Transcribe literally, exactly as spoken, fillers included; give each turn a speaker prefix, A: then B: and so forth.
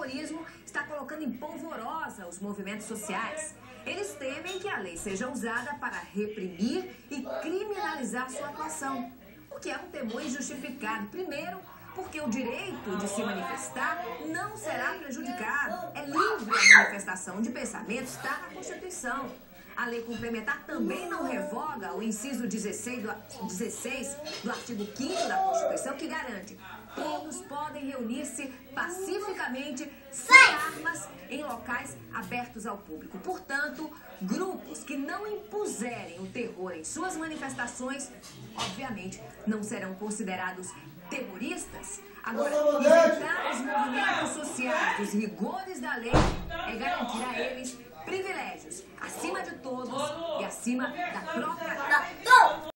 A: terrorismo está colocando em polvorosa os movimentos sociais. Eles temem que a lei seja usada para reprimir e criminalizar sua atuação, o que é um temor injustificado. Primeiro, porque o direito de se manifestar não será prejudicado. É livre a manifestação de pensamentos, está na Constituição. A lei complementar também não revoga o inciso dezesseis do, dezesseis do artigo quinto da Constituição, que garante: todos podem reunir-se pacificamente, sem armas, em locais abertos ao público. Portanto, grupos que não impuserem o terror em suas manifestações, obviamente, não serão considerados terroristas. Agora, isentar os movimentos sociais dos rigores da lei é garantir a eles privilégios acima de todos e acima da própria